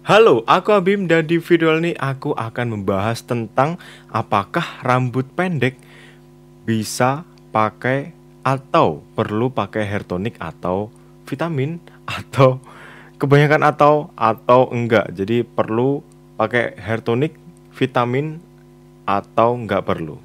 Halo, aku Abim dan di video ini aku akan membahas tentang apakah rambut pendek bisa pakai atau perlu pakai hair tonic atau vitamin atau kebanyakan atau enggak. Jadi perlu pakai hair tonic, vitamin atau enggak perlu.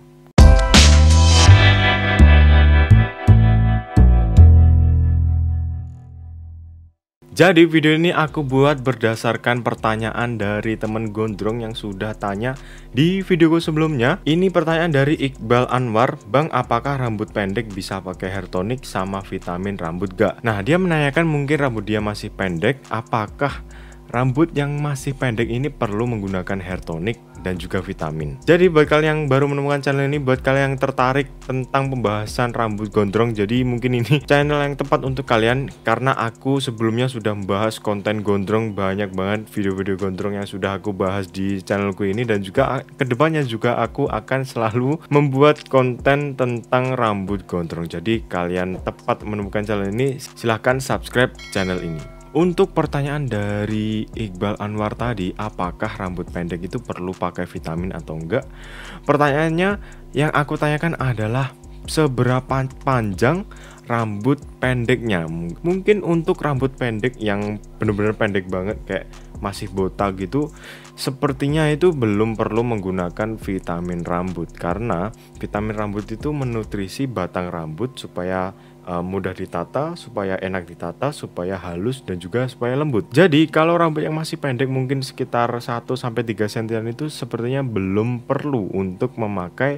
Jadi video ini aku buat berdasarkan pertanyaan dari temen gondrong yang sudah tanya di videoku sebelumnya. Ini pertanyaan dari Iqbal Anwar, Bang, apakah rambut pendek bisa pakai hair tonic sama vitamin rambut gak? Nah, dia menanyakan mungkin rambut dia masih pendek, apakah rambut yang masih pendek ini perlu menggunakan hair tonic dan juga vitamin. Jadi buat kalian yang baru menemukan channel ini, buat kalian yang tertarik tentang pembahasan rambut gondrong, jadi mungkin ini channel yang tepat untuk kalian, karena aku sebelumnya sudah membahas konten gondrong, banyak banget video-video gondrong yang sudah aku bahas di channelku ini, dan juga kedepannya juga aku akan selalu membuat konten tentang rambut gondrong. Jadi kalian tepat menemukan channel ini, silahkan subscribe channel ini. Untuk pertanyaan dari Iqbal Anwar tadi, apakah rambut pendek itu perlu pakai vitamin atau enggak? Pertanyaannya yang aku tanyakan adalah seberapa panjang rambut pendeknya. Mungkin untuk rambut pendek yang benar-benar pendek banget kayak masih botak gitu, sepertinya itu belum perlu menggunakan vitamin rambut, karena vitamin rambut itu menutrisi batang rambut supaya mudah ditata, supaya enak ditata, supaya halus dan juga supaya lembut. Jadi kalau rambut yang masih pendek mungkin sekitar 1-3 cm itu sepertinya belum perlu untuk memakai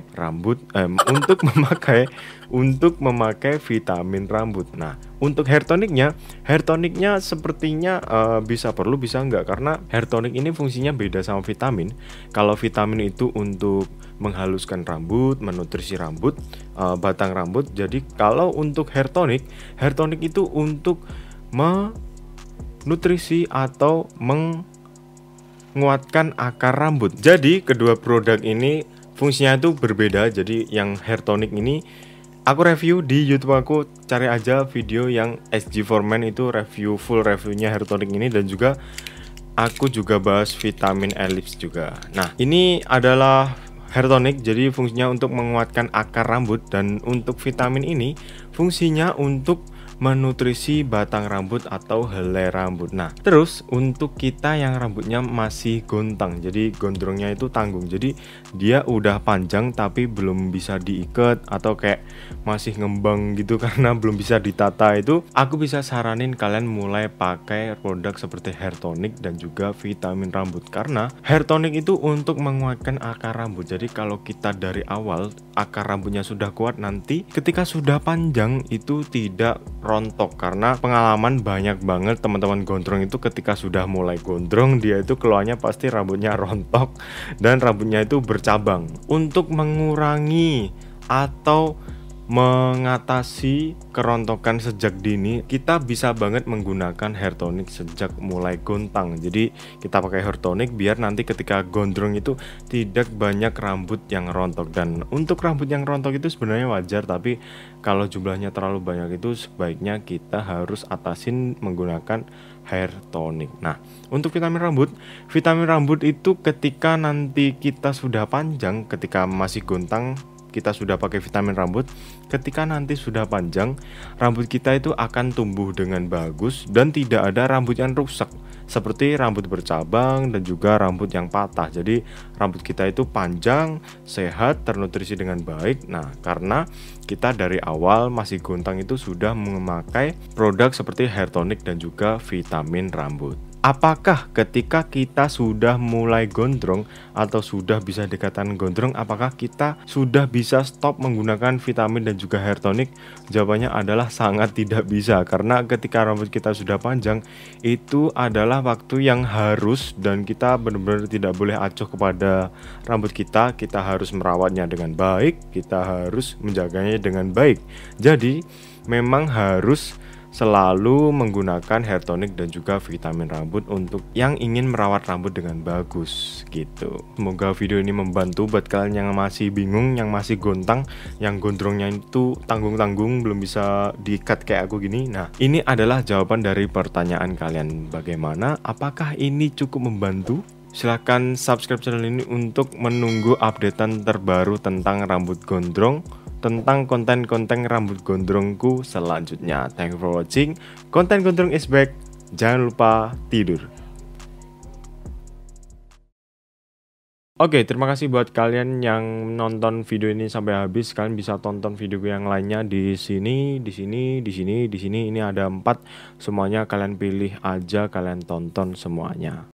untuk memakai vitamin rambut. Nah, untuk hair tonicnya sepertinya bisa perlu bisa enggak, karena hair tonic ini fungsinya beda sama vitamin. Kalau vitamin itu untuk menghaluskan rambut, menutrisi rambut, batang rambut. Jadi kalau untuk hair tonic itu untuk menutrisi atau menguatkan akar rambut. Jadi kedua produk ini fungsinya itu berbeda. Jadi yang hair tonic ini aku review di YouTube aku, cari aja video yang SG4Man itu full reviewnya hair tonic ini, dan juga aku juga bahas vitamin Ellipse juga. Nah, ini adalah hair tonic, jadi fungsinya untuk menguatkan akar rambut, dan untuk vitamin ini fungsinya untuk menutrisi batang rambut atau helai rambut. Nah, terus untuk kita yang rambutnya masih gontang, jadi gondrongnya itu tanggung, jadi dia udah panjang tapi belum bisa diikat atau kayak masih ngembang gitu karena belum bisa ditata, itu aku bisa saranin kalian mulai pakai produk seperti hair tonic dan juga vitamin rambut. Karena hair tonic itu untuk menguatkan akar rambut, jadi kalau kita dari awal akar rambutnya sudah kuat, nanti ketika sudah panjang itu tidak rontok. Karena pengalaman banyak banget teman-teman gondrong itu ketika sudah mulai gondrong, dia itu keluarnya pasti rambutnya rontok dan rambutnya itu bercabang. Untuk mengurangi atau mengatasi kerontokan sejak dini, kita bisa banget menggunakan hair tonic sejak mulai gontang. Jadi kita pakai hair tonic biar nanti ketika gondrong itu tidak banyak rambut yang rontok. Dan untuk rambut yang rontok itu sebenarnya wajar, tapi kalau jumlahnya terlalu banyak itu sebaiknya kita harus atasin menggunakan hair tonic. Nah, untuk vitamin rambut itu ketika nanti kita sudah panjang, ketika masih gontang kita sudah pakai vitamin rambut, ketika nanti sudah panjang, rambut kita itu akan tumbuh dengan bagus dan tidak ada rambut yang rusak seperti rambut bercabang dan juga rambut yang patah. Jadi rambut kita itu panjang, sehat, ternutrisi dengan baik. Nah, karena kita dari awal masih gontang itu sudah memakai produk seperti hair tonic dan juga vitamin rambut. Apakah ketika kita sudah mulai gondrong atau sudah bisa dikatakan gondrong, apakah kita sudah bisa stop menggunakan vitamin dan juga hair tonic? Jawabannya adalah sangat tidak bisa, karena ketika rambut kita sudah panjang itu adalah waktu yang harus, dan kita benar-benar tidak boleh acuh kepada rambut kita. Kita harus merawatnya dengan baik, kita harus menjaganya dengan baik. Jadi memang harus selalu menggunakan hair tonic dan juga vitamin rambut untuk yang ingin merawat rambut dengan bagus gitu. Semoga video ini membantu buat kalian yang masih bingung, yang masih gontang, yang gondrongnya itu tanggung-tanggung belum bisa di-cut kayak aku gini. Nah, ini adalah jawaban dari pertanyaan kalian. Bagaimana? Apakah ini cukup membantu? Silahkan subscribe channel ini untuk menunggu updatean terbaru tentang rambut gondrong, tentang konten-konten rambut gondrongku selanjutnya. Thank you for watching. Konten gondrong is back. Jangan lupa tidur. Oke, terima kasih buat kalian yang nonton video ini sampai habis. Kalian bisa tonton video yang lainnya di sini, di sini, di sini, di sini. Ini ada 4. Semuanya kalian pilih aja, kalian tonton semuanya.